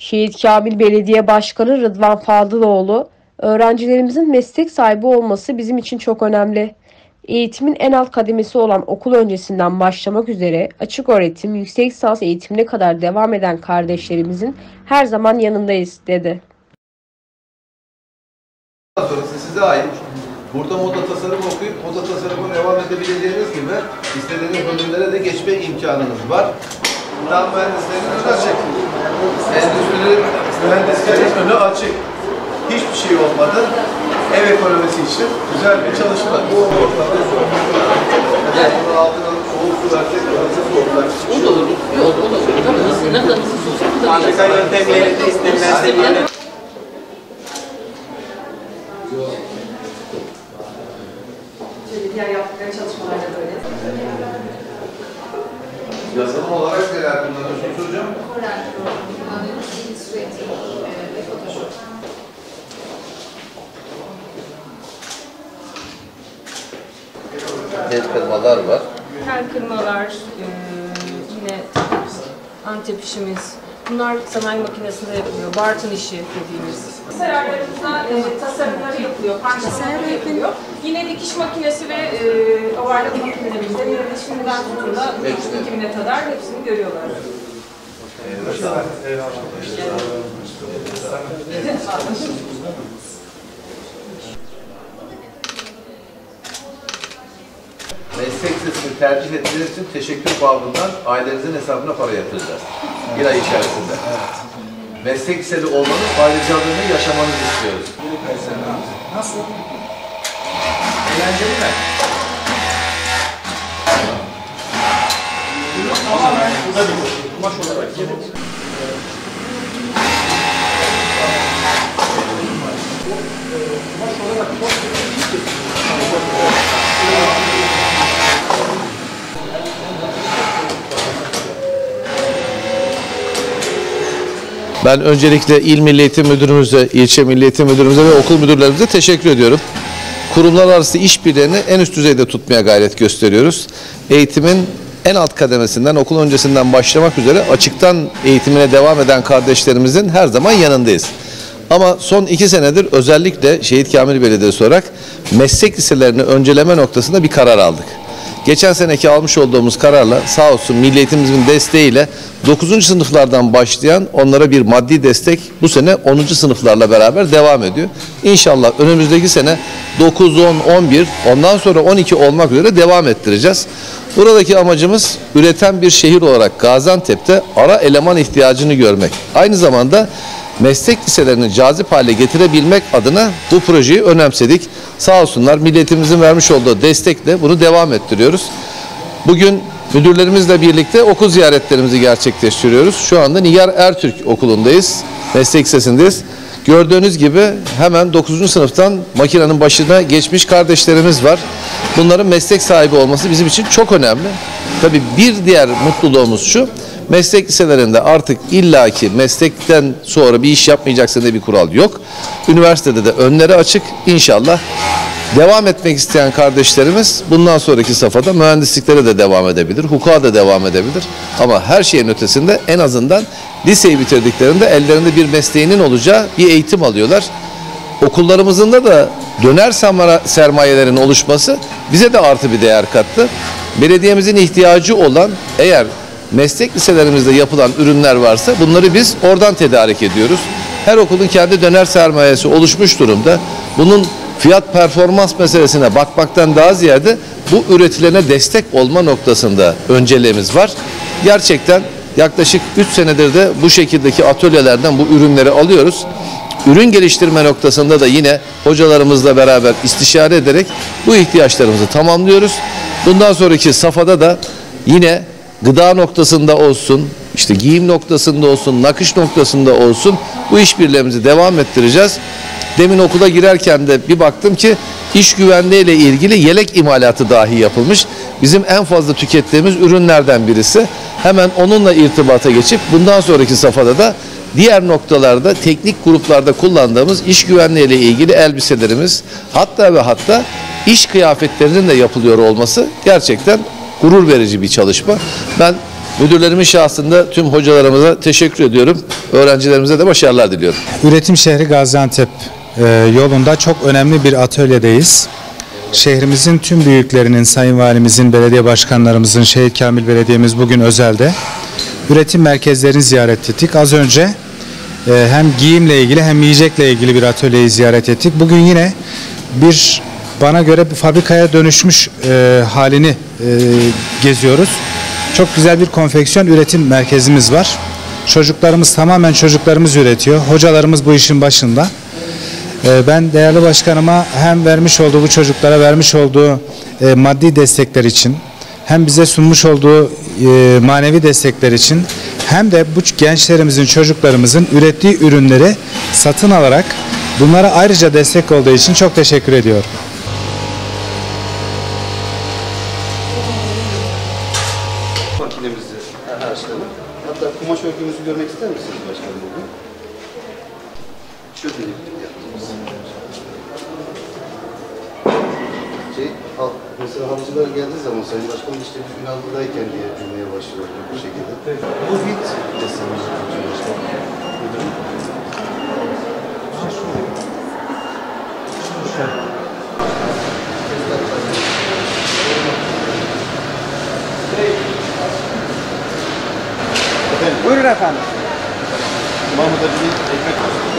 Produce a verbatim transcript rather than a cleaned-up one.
Şehit Kamil Belediye Başkanı Rıdvan Fadıloğlu, öğrencilerimizin meslek sahibi olması bizim için çok önemli. Eğitimin en alt kademesi olan okul öncesinden başlamak üzere açık öğretim, yüksek lisans eğitimine kadar devam eden kardeşlerimizin her zaman yanındayız, dedi. Sonrası size ait. Burada moda tasarımı okuyup moda tasarımına devam edebileceğiniz gibi istediğiniz bölümlere de geçme imkanınız var. Tam mühendislerin önü açık. Endüstrinin mühendislerin önü açık. Hiçbir şey olmadı. Ev ekonomisi için güzel bir çalışma. Bu ortamda evet. Bunun altına soğuk su versek, hazır soğuklar. O da olur. Yok, o da olur. Tabii nasıl, ne kadar nasıl soğuk su da Fabrika yöntemlerinde istenilen diğer yaptıkları çalışmalarda böyle. Yazılım olarak neler kullanıyorsunuz hocam? Corel programı kullanıyoruz. Illustrator ve Photoshop. El kırmalar var. Tel kırmalar, e, yine antep işimiz. Bunlar sanayi makinesinde yapılıyor. Bartın işi dediğimiz. Serarlarımızda e, tasarımları yapılıyor, parçaları yapılıyor. Yine dikiş makinesi ve e, ovarlama makinelerimizde yine şimdiden tutun da dikiş dikimine kadar hepsini görüyorlar. Meslek lisesini tercih ettiğiniz için teşekkür babından ailenizin hesabına para yatıracağız. Bir ay içerisinde. Meslek liseli olmanın ayrıcalığını yaşamanızı istiyoruz. nasıl? Eğlenceli mi? Tamamen burada bir kumaş olarak gelip kumaş olarak çok Ben öncelikle İl Milli Eğitim Müdürümüze, İlçe Milli Eğitim Müdürümüze ve okul müdürlerimize teşekkür ediyorum. Kurumlar arası işbirliğini en üst düzeyde tutmaya gayret gösteriyoruz. Eğitimin en alt kademesinden, okul öncesinden başlamak üzere açıktan eğitimine devam eden kardeşlerimizin her zaman yanındayız. Ama son iki senedir özellikle Şehit Kamil Belediyesi olarak meslek liselerini önceleme noktasında bir karar aldık. Geçen seneki almış olduğumuz kararla sağ olsun Milli Eğitimimizin desteğiyle dokuzuncu sınıflardan başlayan onlara bir maddi destek bu sene onuncu sınıflarla beraber devam ediyor. İnşallah önümüzdeki sene dokuz, on, on bir ondan sonra on iki olmak üzere devam ettireceğiz. Buradaki amacımız üreten bir şehir olarak Gaziantep'te ara eleman ihtiyacını görmek. Aynı zamanda meslek liselerini cazip hale getirebilmek adına bu projeyi önemsedik. Sağ olsunlar Milli Eğitimimizin vermiş olduğu destekle bunu devam ettiriyoruz. Bugün müdürlerimizle birlikte okul ziyaretlerimizi gerçekleştiriyoruz. Şu anda Nigar Ertürk Okulu'ndayız. Meslek lisesindeyiz. Gördüğünüz gibi hemen dokuzuncu sınıftan makinenin başına geçmiş kardeşlerimiz var. Bunların meslek sahibi olması bizim için çok önemli. Tabii bir diğer mutluluğumuz şu. Meslek liselerinde artık illaki meslekten sonra bir iş yapmayacaksın diye bir kural yok. Üniversitede de önleri açık. İnşallah devam etmek isteyen kardeşlerimiz bundan sonraki safhada mühendisliklere de devam edebilir, hukuka da devam edebilir. Ama her şeyin ötesinde en azından liseyi bitirdiklerinde ellerinde bir mesleğinin olacağı bir eğitim alıyorlar. Okullarımızın da döner sermayelerin oluşması bize de artı bir değer kattı. Belediyemizin ihtiyacı olan eğer meslek liselerimizde yapılan ürünler varsa bunları biz oradan tedarik ediyoruz. Her okulun kendi döner sermayesi oluşmuş durumda. Bunun fiyat performans meselesine bakmaktan daha ziyade bu üretilene destek olma noktasında önceliğimiz var. Gerçekten yaklaşık üç senedir de bu şekildeki atölyelerden bu ürünleri alıyoruz. Ürün geliştirme noktasında da yine hocalarımızla beraber istişare ederek bu ihtiyaçlarımızı tamamlıyoruz. Bundan sonraki safhada da yine gıda noktasında olsun, işte giyim noktasında olsun, nakış noktasında olsun bu işbirliğimizi devam ettireceğiz. Demin okula girerken de bir baktım ki iş güvenliği ile ilgili yelek imalatı dahi yapılmış. Bizim en fazla tükettiğimiz ürünlerden birisi. Hemen onunla irtibata geçip bundan sonraki safhada da diğer noktalarda teknik gruplarda kullandığımız iş güvenliği ile ilgili elbiselerimiz hatta ve hatta iş kıyafetlerinin de yapılıyor olması gerçekten gurur verici bir çalışma. Ben Müdürlerimin şahsında tüm hocalarımıza teşekkür ediyorum. Öğrencilerimize de başarılar diliyorum. Üretim şehri Gaziantep e, yolunda çok önemli bir atölyedeyiz. Şehrimizin tüm büyüklerinin, Sayın Valimizin, belediye başkanlarımızın, Şehit Kamil Belediye'miz bugün özelde üretim merkezlerini ziyaret ettik. Az önce e, hem giyimle ilgili hem yiyecekle ilgili bir atölyeyi ziyaret ettik. Bugün yine bir bana göre bir fabrikaya dönüşmüş e, halini e, geziyoruz. Çok güzel bir konfeksiyon üretim merkezimiz var. Çocuklarımız tamamen çocuklarımız üretiyor. Hocalarımız bu işin başında. Ben değerli başkanıma hem vermiş olduğu bu çocuklara vermiş olduğu maddi destekler için hem bize sunmuş olduğu manevi destekler için hem de bu gençlerimizin, çocuklarımızın ürettiği ürünleri satın alarak bunlara ayrıca destek olduğu için çok teşekkür ediyorum. Makinemizi açalım. Hatta kumaş örgümüzü görmek ister misiniz başkanım bugün? Şöyle yaptığımız. Şey, mesela halıcılar geldiği zaman Sayın Başkanım işte biz Ünallı'dayken diye cümleye başlıyor bu şekilde. Bu hit deseniz başkanım. Buyurun efendim. Mahmut Ali ekmek